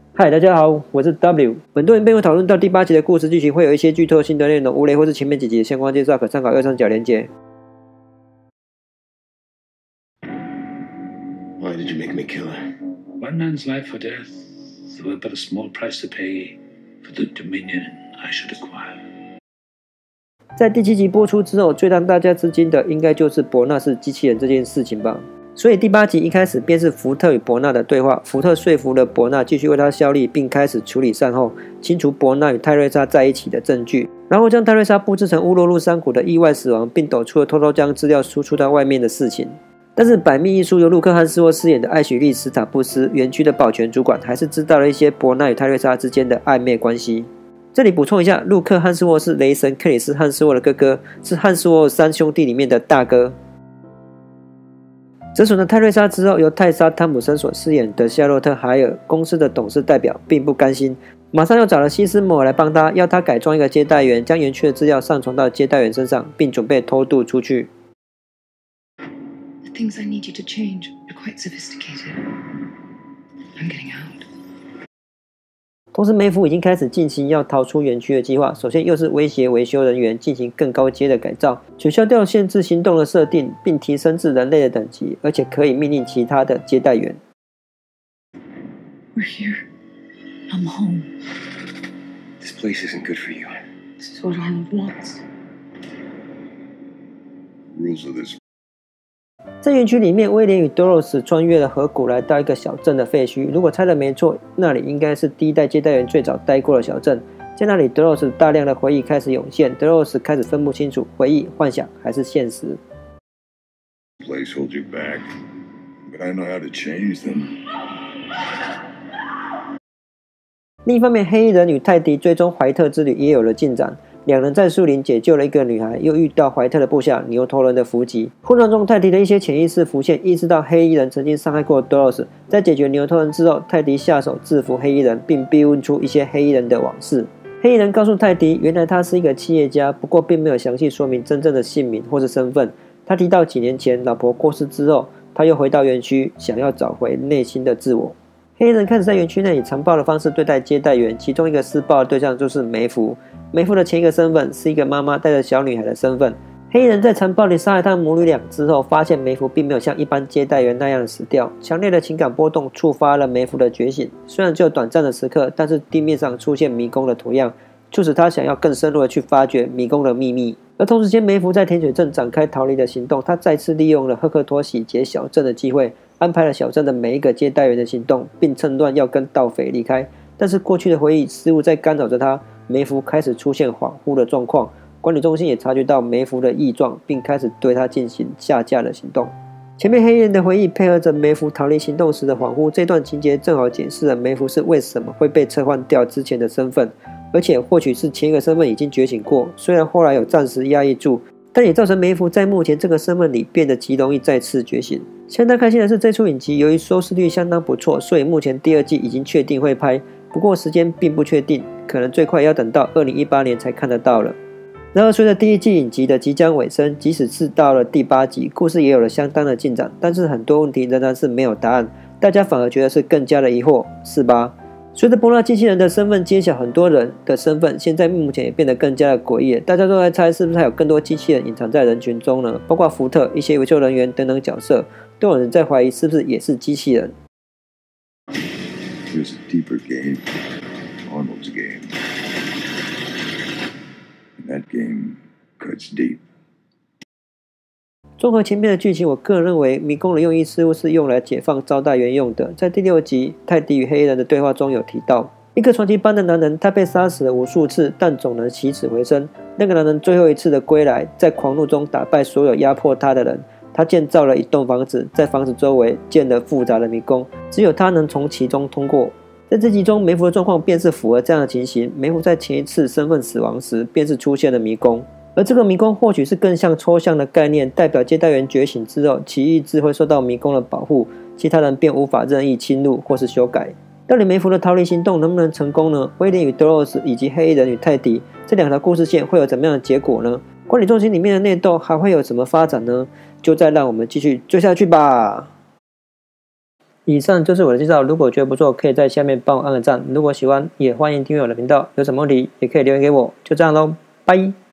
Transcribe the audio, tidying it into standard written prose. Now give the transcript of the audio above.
嗨，大家好，我是 W。本段影片会讨论到第8集的故事剧情，会有一些剧透性的内容，无雷或是前面几集的相关介绍，可参考右上角连结。 Why did you make me kill her? One man's life or death were but a small price to pay for the dominion I should acquire. 在第7集播出之后，最让大家吃惊的应该就是伯纳是机器人这件事情吧。所以第8集一开始便是福特与伯纳的对话，福特说服了伯纳继续为他效力，并开始处理善后，清除伯纳与泰瑞莎在一起的证据，然后将泰瑞莎布置成误落入山谷的意外死亡，并抖出了偷偷将资料输出到外面的事情。但是百密一疏，由陆克·汉斯沃饰演的艾许莉·史塔布斯园区的保全主管还是知道了一些伯纳与泰瑞莎之间的暧昧关系。这里补充一下，陆克·汉斯沃是雷神克里斯·汉斯沃的哥哥，是汉斯沃3兄弟里面的大哥。折损了泰瑞莎之后，由泰莎·汤普森所饰演的夏洛特·海尔公司的董事代表并不甘心，马上又找了西斯摩尔来帮他，要他改装一个接待员，将园区的资料上传到接待员身上，并准备偷渡出去。 The things I need you to change are quite sophisticated. I'm getting out. 同时，梅芙已经开始进行要逃出园区的计划。首先，又是威胁维修人员进行更高阶的改造，取消掉限制行动的设定，并提升至人类的等级，而且可以命令其他的接待员。 We're here. I'm home. This place isn't good for you. This is what Arnold wants. Rules of this. 在园区里面，威廉与多洛斯穿越了河谷，来到一个小镇的废墟。如果猜的没错，那里应该是第一代接待员最早待过的小镇。在那里，德洛斯大量的回忆开始涌现，德洛斯开始分不清楚回忆、幻想还是现实。 Place holds you back, but I know how to change them. 另一方面，黑衣人与泰迪追踪怀特之旅也有了进展。两人在树林解救了一个女孩，又遇到怀特的部下牛头人的伏击。混乱中，泰迪的一些潜意识浮现，意识到黑衣人曾经伤害过多洛斯。在解决牛头人之后，泰迪下手制服黑衣人，并逼问出一些黑衣人的往事。黑衣人告诉泰迪，原来他是一个企业家，不过并没有详细说明真正的姓名或是身份。他提到几年前老婆过世之后，他又回到园区，想要找回内心的自我。黑衣人开始在园区内以残暴的方式对待接待员，其中一个施暴的对象就是梅芙。梅芙的前一个身份是一个妈妈带着小女孩的身份。黑衣人在残暴地杀害他母女俩之后，发现梅芙并没有像一般接待员那样死掉。强烈的情感波动触发了梅芙的觉醒，虽然只有短暂的时刻，但是地面上出现迷宫的图样，促使他想要更深入的去发掘迷宫的秘密。而同时间，梅芙在甜水镇展开逃离的行动，他再次利用了赫克托洗劫小镇的机会，安排了小镇的每一个接待员的行动，并趁乱要跟盗匪离开。但是过去的回忆似乎在干扰着他，梅芙开始出现恍惚的状况。管理中心也察觉到梅芙的异状，并开始对他进行下架的行动。前面黑衣人的回忆配合着梅芙逃离行动时的恍惚，这段情节正好解释了梅芙是为什么会被撤换掉之前的身份，而且或许是前一个身份已经觉醒过，虽然后来有暂时压抑住，但也造成梅芙在目前这个身份里变得极容易再次觉醒。相当开心的是，这出影集由于收视率相当不错，所以目前第2季已经确定会拍，不过时间并不确定，可能最快要等到2018年才看得到了。然而随着第1季影集的即将尾声，即使是到了第8集，故事也有了相当的进展，但是很多问题仍然是没有答案，大家反而觉得是更加的疑惑，是吧？随着伯纳机器人的身份揭晓，很多人的身份现在目前也变得更加的诡异了，大家都在猜是不是还有更多机器人隐藏在人群中呢？包括福特、一些维修人员等等角色，都有人在怀疑是不是也是机器人。 There's a deeper game, Arnold's game. And that game cuts deep. 综合前面的剧情，我个人认为迷宫的用意似乎是用来解放招待员用的。在第6集，泰迪与黑衣人的对话中有提到，一个传奇般的男人，他被杀死了无数次，但总能起死回生。那个男人最后一次的归来，在狂怒中打败所有压迫他的人。他建造了一栋房子，在房子周围建了复杂的迷宫，只有他能从其中通过。在这集中，梅芙的状况便是符合这样的情形。梅芙在前一次身份死亡时，便是出现了迷宫。而这个迷宫或许是更像抽象的概念，代表接待员觉醒之后，其意志会受到迷宫的保护，其他人便无法任意侵入或是修改。到底梅芙的逃离行动能不能成功呢？威廉与德洛斯以及黑衣人与泰迪这2条故事线会有怎么样的结果呢？管理中心里面的内斗还会有什么发展呢？就再让我们继续追下去吧。 以上就是我的介绍，如果觉得不错，可以在下面帮我按个赞。如果喜欢，也欢迎订阅我的频道。有什么问题也可以留言给我。就这样咯，拜。